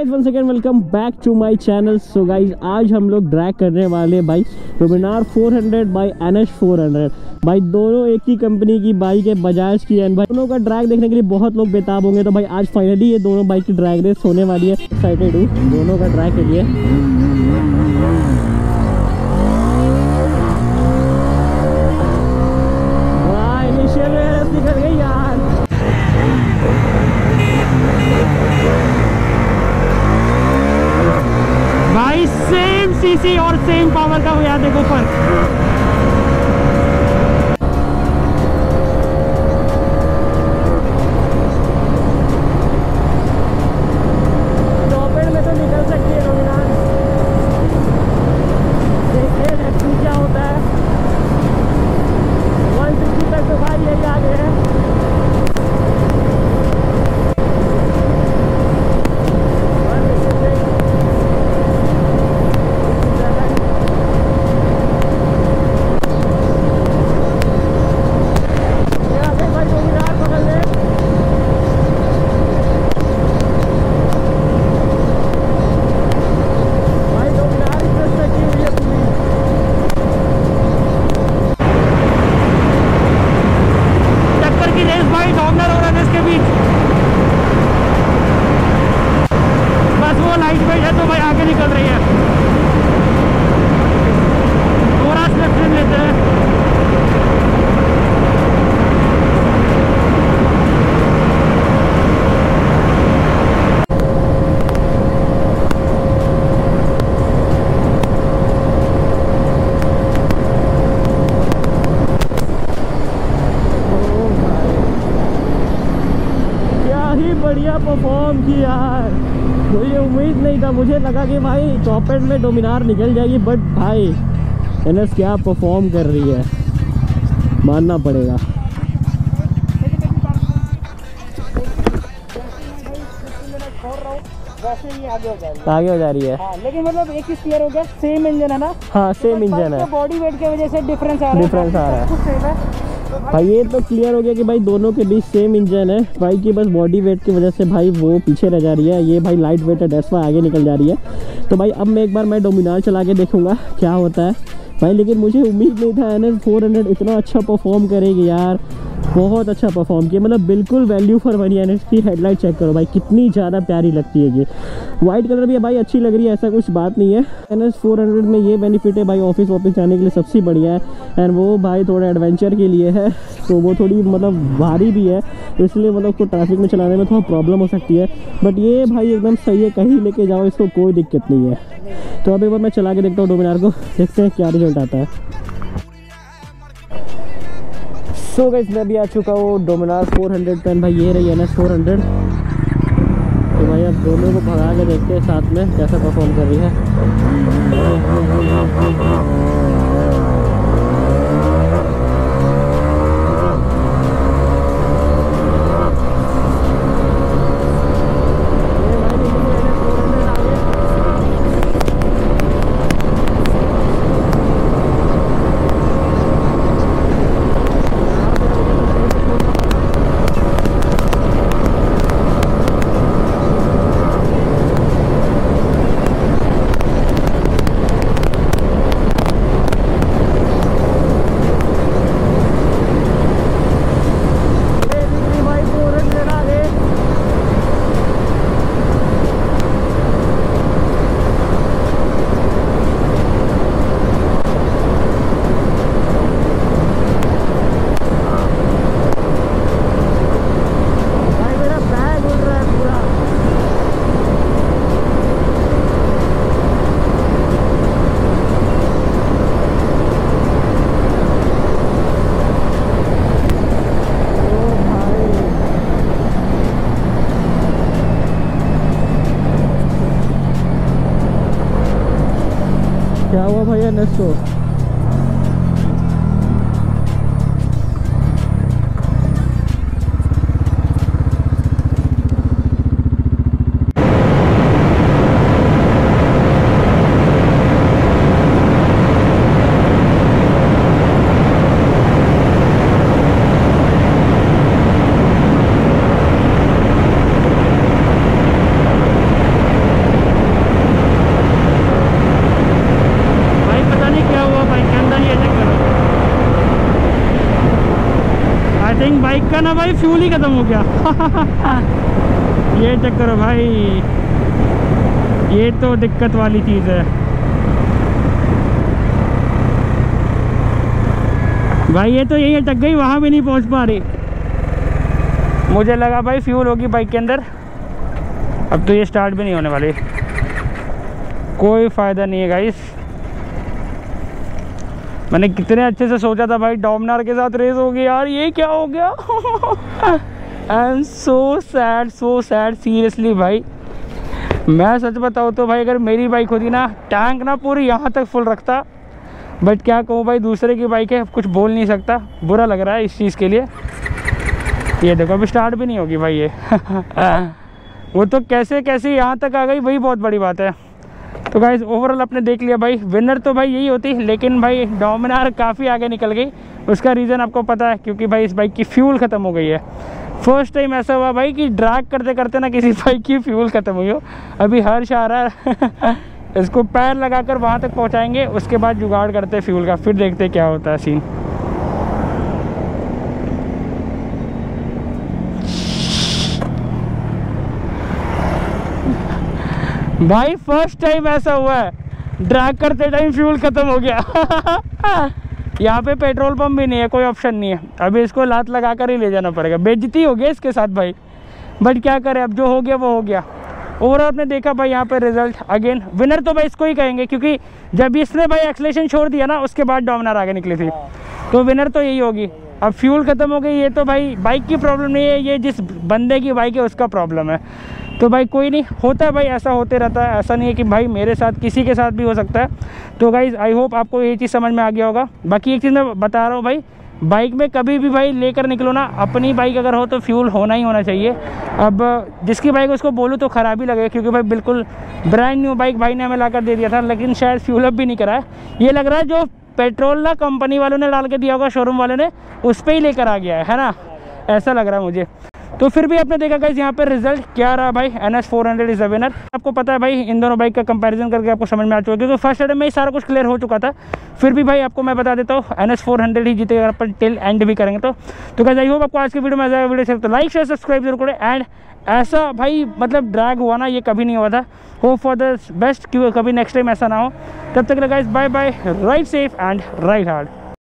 Guys one second welcome back to my channel. So guys आज हम लोग drag करने वाले भाई डोमिनार 400 बाई NS 400। भाई दोनों एक ही कंपनी की बाइक है, बजाज की है। भाई दोनों का ड्रैग देखने के लिए बहुत लोग बेताब होंगे। तो भाई आज फाइनली ये दोनों बाइक की ड्रैग रेस होने वाली है। एक्साइटेड हूँ दोनों का ड्रैग के लिए। निकल गई यार। भाई सेम सीसी और सेम पावर का हुआ, देखो फर्क। टॉपेड में तो निकल सकती है डोमिनार। देखते हैं क्या होता है। 160 तक तो भाई यही आ गए हैं। बढ़िया परफॉर्म किया यार। मुझे उम्मीद नहीं था, मुझे लगा कि भाई टॉप एंड में डोमिनार निकल जाएगी, बट भाई NS क्या परफॉर्म कर रही है, मानना पड़ेगा। वैसे ही आगे हो जा रही है। हाँ, लेकिन मतलब एक चीज क्लियर हो गया, सेम इंजन है ना। हाँ सेम इंजन है, बॉडी वेट की वजह से डिफरेंस आ रहा है। भाई ये तो क्लियर हो गया कि भाई दोनों के बीच सेम इंजन है। भाई की बस बॉडी वेट की वजह से भाई वो पीछे रह जा रही है, ये भाई लाइट वेट है, दैट्स व्हाई आगे निकल जा रही है। तो भाई अब मैं एक बार डोमिनार चला के देखूंगा क्या होता है भाई। लेकिन मुझे उम्मीद नहीं था NS 400 इतना अच्छा परफॉर्म करेगी यार। बहुत अच्छा परफॉर्म किया, मतलब बिल्कुल वैल्यू फॉर मनी। NS की हेडलाइट चेक करो भाई, कितनी ज़्यादा प्यारी लगती है ये। वाइट कलर भी भाई अच्छी लग रही है, ऐसा कुछ बात नहीं है। NS 400 में ये बेनिफिट है भाई, ऑफिस जाने के लिए सबसे बढ़िया है। एंड वो भाई थोड़ा एडवेंचर के लिए है, तो वो थोड़ी मतलब भारी भी है, इसलिए मतलब उसको ट्रैफिक में चलाने में थोड़ा प्रॉब्लम हो सकती है। बट ये भाई एकदम सही है, कहीं लेके जाओ इसको कोई दिक्कत नहीं है। तो अभी मैं चला के देखता हूँ डोमिनार को, देखते हैं क्या रिजल्ट आता है। सो गाइस मैं भी आ चुका हूँ डोमिनार 400 पे। भाई ये रही NS 400। तो भाई अब दोनों को भगा के देखते हैं साथ में कैसा परफॉर्म कर रही है। क्या हुआ भैया NS को? बाइक का ना भाई फ्यूल ही खत्म हो गया। ये चक्कर है भाई, ये तो दिक्कत वाली चीज़ है भाई। ये तो यही अटक गई, वहाँ भी नहीं पहुँच पा रही। मुझे लगा भाई फ्यूल होगी बाइक के अंदर, अब तो ये स्टार्ट भी नहीं होने वाली। कोई फ़ायदा नहीं है गाइस। मैंने कितने अच्छे से सोचा था भाई, डोमिनार के साथ रेस होगी यार, ये क्या हो गया। I am so sad seriously भाई। मैं सच बताऊँ तो भाई, अगर मेरी बाइक होती ना, टैंक ना पूरी यहाँ तक फुल रखता। बट क्या कहूँ भाई, दूसरे की बाइक है, कुछ बोल नहीं सकता, बुरा लग रहा है इस चीज़ के लिए। ये देखो अभी स्टार्ट भी नहीं होगी भाई ये। वो तो कैसे कैसे यहाँ तक आ गई, वही बहुत बड़ी बात है। तो गाइस ओवरऑल आपने देख लिया भाई, विनर तो भाई यही होती, लेकिन भाई डोमिनार काफ़ी आगे निकल गई। उसका रीज़न आपको पता है, क्योंकि भाई इस बाइक की फ्यूल ख़त्म हो गई है। फर्स्ट टाइम ऐसा हुआ भाई कि ड्रैग करते करते ना किसी बाइक की फ्यूल ख़त्म हुई हो। अभी हर्ष आ रहा है। इसको पैर लगाकर वहाँ तक पहुँचाएंगे, उसके बाद जुगाड़ करते फ्यूल का, फिर देखते क्या होता है सीन। भाई फर्स्ट टाइम ऐसा हुआ है, ड्रैग करते टाइम फ्यूल ख़त्म हो गया। यहाँ पे पेट्रोल पंप भी नहीं है, कोई ऑप्शन नहीं है। अभी इसको लात लगा कर ही ले जाना पड़ेगा, बेइज्जती हो गई इसके साथ भाई। बट क्या करें, अब जो हो गया वो हो गया। ओवरऑल आपने देखा भाई यहाँ पे रिजल्ट, अगेन विनर तो भाई इसको ही कहेंगे, क्योंकि जब इसने भाई एक्सेलेरेशन छोड़ दिया ना, उसके बाद डोमिनार आगे निकली थी, तो विनर तो यही होगी। अब फ्यूल ख़त्म हो गई, ये तो भाई बाइक की प्रॉब्लम नहीं है, ये जिस बंदे की बाइक है उसका प्रॉब्लम है। तो भाई कोई नहीं, होता है भाई, ऐसा होते रहता है। ऐसा नहीं है कि भाई मेरे साथ, किसी के साथ भी हो सकता है। तो गाइज़ आई होप आपको ये चीज़ समझ में आ गया होगा। बाकी एक चीज़ मैं बता रहा हूँ भाई, बाइक में कभी भी भाई लेकर निकलो ना, अपनी बाइक अगर हो तो फ्यूल होना ही होना चाहिए। अब जिसकी बाइक उसको बोलूँ तो ख़राब ही लगेगा, क्योंकि भाई बिल्कुल ब्रांड न्यू बाइक भाई ने हमें ला कर दे दिया था, लेकिन शायद फ्यूल अप भी नहीं करा है। ये लग रहा है जो पेट्रोल ना कंपनी वालों ने डाल के दिया होगा, शोरूम वाले ने, उस पर ही लेकर आ गया है ना, ऐसा लग रहा है मुझे। तो फिर भी आपने देखा गाइस यहाँ पे रिजल्ट क्या रहा भाई, NS400 इज़ अ विनर। आपको पता है भाई, इन दोनों बाइक का कंपैरिजन करके आपको समझ में आ चुका, क्योंकि फर्स्ट अटेम्प्ट में ही सारा कुछ क्लियर हो चुका था। फिर भी भाई आपको मैं बता देता हूँ, NS400 ही जीतेगा, अपन टिल एंड भी करेंगे। तो गाइस आई होप आपको आज की वीडियो में मजा आया। वीडियो से तो लाइक शेयर सब्सक्राइब जरूर करें। एंड ऐसा भाई मतलब ड्रैग हुआ ना, ये कभी नहीं हुआ था। होप फॉर द बेस्ट, क्योंकि कभी नेक्स्ट टाइम ऐसा ना हो। तब तक guys bye bye, ride safe and ride hard.